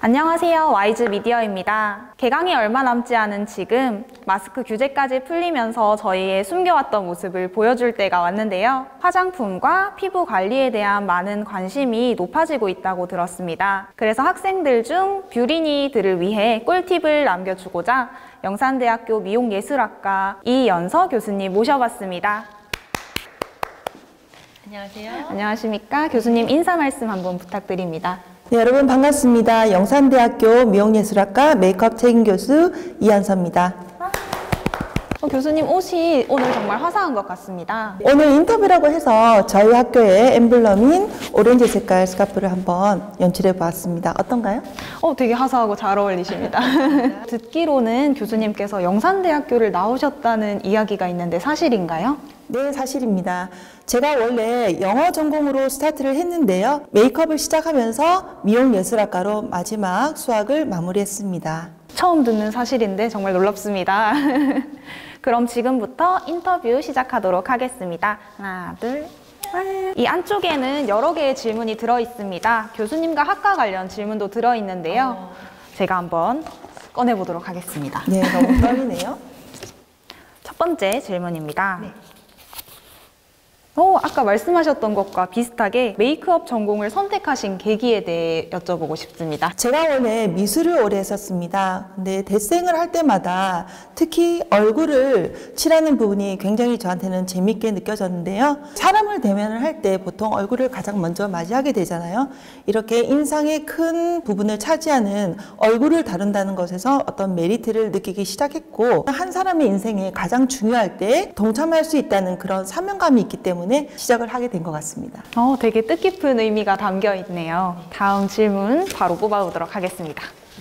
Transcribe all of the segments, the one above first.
안녕하세요. 와이즈 미디어입니다. 개강이 얼마 남지 않은 지금 마스크 규제까지 풀리면서 저희의 숨겨왔던 모습을 보여줄 때가 왔는데요. 화장품과 피부 관리에 대한 많은 관심이 높아지고 있다고 들었습니다. 그래서 학생들 중 뷰리니들을 위해 꿀팁을 남겨주고자 영산대학교 미용예술학과 이연서 교수님 모셔봤습니다. 안녕하세요. 안녕하십니까. 교수님 인사 말씀 한번 부탁드립니다. 네, 여러분 반갑습니다. 영산대학교 미용예술학과 메이크업 책임교수 이연서입니다. 교수님 옷이 오늘 정말 화사한 것 같습니다. 오늘 인터뷰라고 해서 저희 학교의 엠블럼인 오렌지 색깔 스카프를 한번 연출해 보았습니다. 어떤가요? 되게 화사하고 잘 어울리십니다. 듣기로는 교수님께서 영산대학교를 나오셨다는 이야기가 있는데 사실인가요? 네, 사실입니다. 제가 원래 영어 전공으로 스타트를 했는데요. 메이크업을 시작하면서 미용예술학과로 마지막 수학을 마무리했습니다. 처음 듣는 사실인데 정말 놀랍습니다. 그럼 지금부터 인터뷰 시작하도록 하겠습니다. 하나, 둘, 셋. 이 안쪽에는 여러 개의 질문이 들어있습니다. 교수님과 학과 관련 질문도 들어있는데요. 제가 한번 꺼내보도록 하겠습니다. 네, 너무 떨리네요. 첫 번째 질문입니다. 네. 아까 말씀하셨던 것과 비슷하게 메이크업 전공을 선택하신 계기에 대해 여쭤보고 싶습니다. 제가 원래 미술을 오래 했었습니다. 근데 대생을 할 때마다 특히 얼굴을 칠하는 부분이 굉장히 저한테는 재밌게 느껴졌는데요. 사람을 대면을 할 때 보통 얼굴을 가장 먼저 맞이하게 되잖아요. 이렇게 인상의 큰 부분을 차지하는 얼굴을 다룬다는 것에서 어떤 메리트를 느끼기 시작했고, 한 사람의 인생에 가장 중요할 때 동참할 수 있다는 그런 사명감이 있기 때문에 시작을 하게 된 것 같습니다. 되게 뜻깊은 의미가 담겨 있네요. 다음 질문 바로 뽑아보도록 하겠습니다.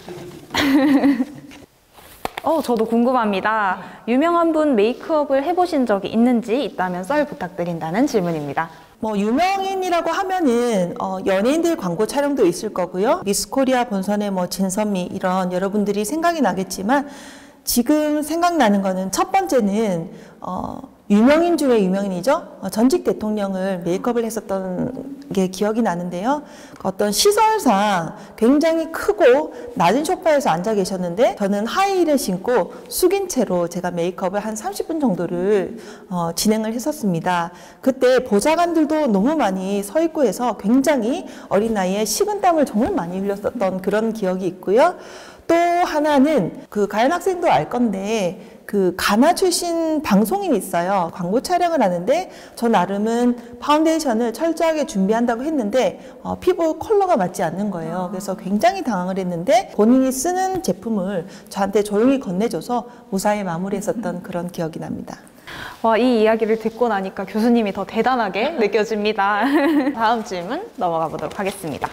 저도 궁금합니다. 유명한 분 메이크업을 해보신 적이 있는지 있다면 썰 부탁드린다는 질문입니다. 유명인이라고 하면은 연예인들 광고 촬영도 있을 거고요. 미스코리아 본선의 진선미 이런 여러분들이 생각이 나겠지만, 지금 생각나는 거는 첫 번째는 유명인 중에 유명인이죠. 전직 대통령을 메이크업을 했었던 게 기억이 나는데요. 어떤 시설상 굉장히 크고 낮은 소파에서 앉아 계셨는데, 저는 하이힐을 신고 숙인 채로 제가 메이크업을 한 30분 정도를 진행을 했었습니다. 그때 보좌관들도 너무 많이 서 있고 해서 굉장히 어린 나이에 식은땀을 정말 많이 흘렸었던 그런 기억이 있고요. 또 하나는 가연 학생도 알 건데, 가나 출신 방송인이 있어요. 광고 촬영을 하는데 저 나름은 파운데이션을 철저하게 준비한다고 했는데 피부 컬러가 맞지 않는 거예요. 그래서 굉장히 당황을 했는데 본인이 쓰는 제품을 저한테 조용히 건네줘서 무사히 마무리했었던 그런 기억이 납니다. 이 이야기를 듣고 나니까 교수님이 더 대단하게 느껴집니다. 다음 질문 넘어가 보도록 하겠습니다.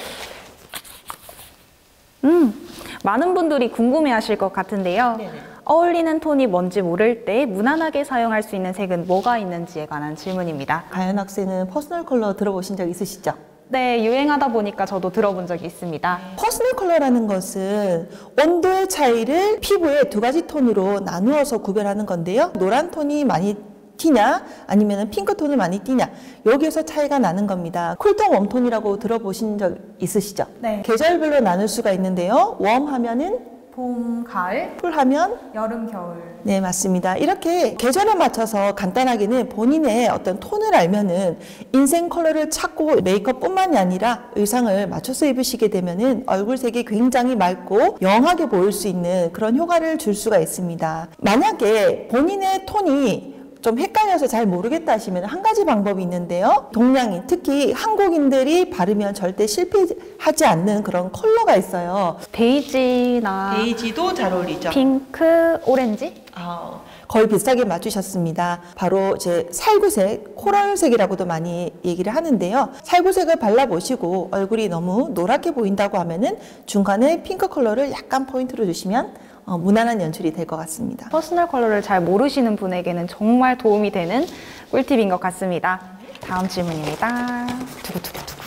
많은 분들이 궁금해하실 것 같은데요. 네네. 어울리는 톤이 뭔지 모를 때 무난하게 사용할 수 있는 색은 뭐가 있는지에 관한 질문입니다. 가연 학생은 퍼스널 컬러 들어보신 적 있으시죠? 네, 유행하다 보니까 저도 들어본 적이 있습니다. 퍼스널 컬러라는 것은 온도의 차이를 피부의 두 가지 톤으로 나누어서 구별하는 건데요. 노란 톤이 많이 튀냐 아니면 핑크톤을 많이 띄냐, 여기에서 차이가 나는 겁니다. 쿨톤, 웜톤이라고 들어보신 적 있으시죠? 네. 계절별로 나눌 수가 있는데요. 웜 하면은 봄, 가을, 쿨 하면 여름, 겨울. 네, 맞습니다. 이렇게 계절에 맞춰서 간단하게는 본인의 어떤 톤을 알면은 인생 컬러를 찾고 메이크업뿐만이 아니라 의상을 맞춰서 입으시게 되면은 얼굴색이 굉장히 맑고 영하게 보일 수 있는 그런 효과를 줄 수가 있습니다. 만약에 본인의 톤이 좀 헷갈려서 잘 모르겠다 하시면 한 가지 방법이 있는데요. 동양인, 특히 한국인들이 바르면 절대 실패하지 않는 그런 컬러가 있어요. 베이지도 잘 어울리죠. 핑크, 오렌지? 거의 비슷하게 맞추셨습니다. 바로 살구색, 코랄색이라고도 많이 얘기를 하는데요. 살구색을 발라보시고 얼굴이 너무 노랗게 보인다고 하면은 중간에 핑크 컬러를 약간 포인트로 주시면 무난한 연출이 될 것 같습니다. 퍼스널 컬러를 잘 모르시는 분에게는 정말 도움이 되는 꿀팁인 것 같습니다. 다음 질문입니다. 두구두구두구.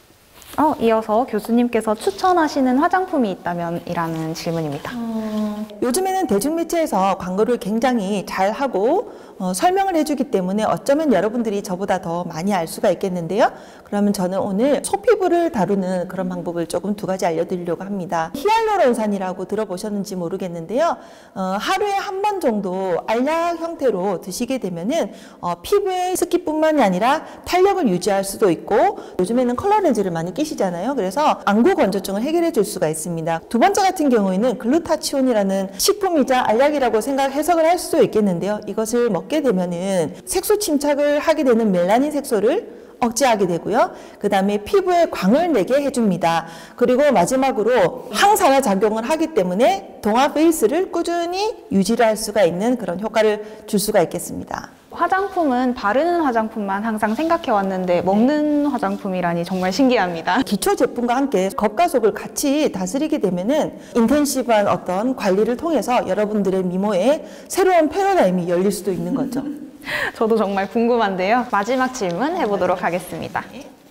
이어서 교수님께서 추천하시는 화장품이 있다면? 이라는 질문입니다. 요즘에는 대중매체에서 광고를 굉장히 잘 하고 설명을 해주기 때문에 어쩌면 여러분들이 저보다 더 많이 알 수가 있겠는데요. 그러면 저는 오늘 소피부를 다루는 그런 방법을 조금 두 가지 알려드리려고 합니다. 히알루론산이라고 들어보셨는지 모르겠는데요. 하루에 한 번 정도 알약 형태로 드시게 되면은 피부의 습기뿐만이 아니라 탄력을 유지할 수도 있고, 요즘에는 컬러 렌즈를 많이 끼시잖아요. 그래서 안구 건조증을 해결해 줄 수가 있습니다. 두 번째 같은 경우에는 글루타치온이라는 식품이자 알약이라고 해석을 할 수도 있겠는데요. 이것을 먹게 되면은 색소 침착을 하게 되는 멜라닌 색소를 억제하게 되고요. 그 다음에 피부에 광을 내게 해줍니다. 그리고 마지막으로 항산화 작용을 하기 때문에 동화 페이스를 꾸준히 유지를 할 수가 있는 그런 효과를 줄 수가 있겠습니다. 화장품은 바르는 화장품만 항상 생각해 왔는데 먹는 화장품이라니 정말 신기합니다. 기초 제품과 함께 겉과 속을 같이 다스리게 되면은 인텐시브한 어떤 관리를 통해서 여러분들의 미모에 새로운 패러다임이 열릴 수도 있는 거죠. 저도 정말 궁금한데요. 마지막 질문 해보도록 하겠습니다.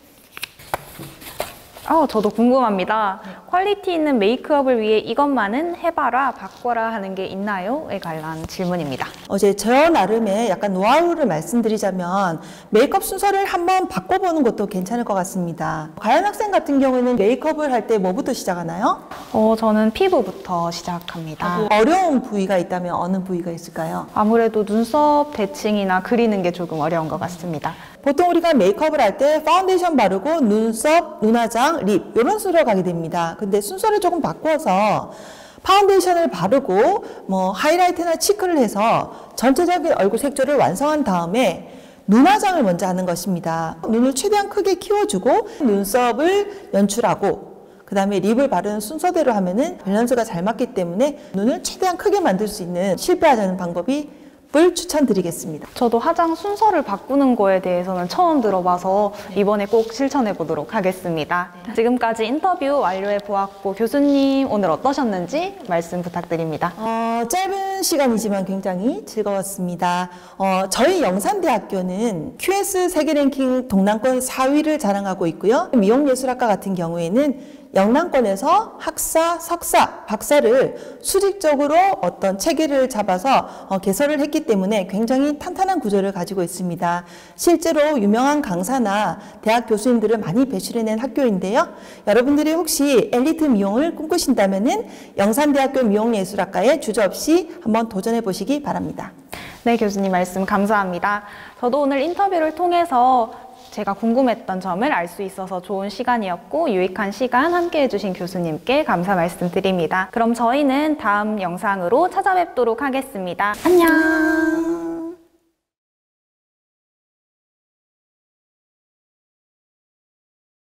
저도 궁금합니다. 퀄리티 있는 메이크업을 위해 이것만은 해봐라, 바꿔라 하는 게 있나요?에 관한 질문입니다. 어제 저 나름의 약간 노하우를 말씀드리자면 메이크업 순서를 한번 바꿔보는 것도 괜찮을 것 같습니다. 가연 학생 같은 경우에는 메이크업을 할 때 뭐부터 시작하나요? 저는 피부부터 시작합니다. 어려운 부위가 있다면 어느 부위가 있을까요? 아무래도 눈썹 대칭이나 그리는 게 조금 어려운 것 같습니다. 보통 우리가 메이크업을 할 때 파운데이션 바르고 눈썹, 눈화장, 립 이런 순서로 가게 됩니다. 근데 순서를 조금 바꿔서 파운데이션을 바르고 하이라이트나 치크를 해서 전체적인 얼굴 색조를 완성한 다음에 눈화장을 먼저 하는 것입니다. 눈을 최대한 크게 키워주고 눈썹을 연출하고 그 다음에 립을 바르는 순서대로 하면은 밸런스가 잘 맞기 때문에 눈을 최대한 크게 만들 수 있는 실패하지 않는 방법이 추천드리겠습니다. 저도 화장 순서를 바꾸는 거에 대해서는 처음 들어봐서 이번에 꼭 실천해 보도록 하겠습니다. 지금까지 인터뷰 완료해 보았고, 교수님 오늘 어떠셨는지 말씀 부탁드립니다. 짧은 시간이지만 굉장히 즐거웠습니다. 저희 영산대학교는 QS 세계 랭킹 동남권 4위를 자랑하고 있고요. 미용예술학과 같은 경우에는 영남권에서 학사, 석사, 박사를 수직적으로 어떤 체계를 잡아서 개설을 했기 때문에 굉장히 탄탄한 구조를 가지고 있습니다. 실제로 유명한 강사나 대학 교수님들을 많이 배출해낸 학교인데요. 여러분들이 혹시 엘리트 미용을 꿈꾸신다면은 영산대학교 미용예술학과에 주저없이 한번 도전해 보시기 바랍니다. 네, 교수님 말씀 감사합니다. 저도 오늘 인터뷰를 통해서 제가 궁금했던 점을 알 수 있어서 좋은 시간이었고, 유익한 시간 함께 해주신 교수님께 감사 말씀드립니다. 그럼 저희는 다음 영상으로 찾아뵙도록 하겠습니다. 안녕!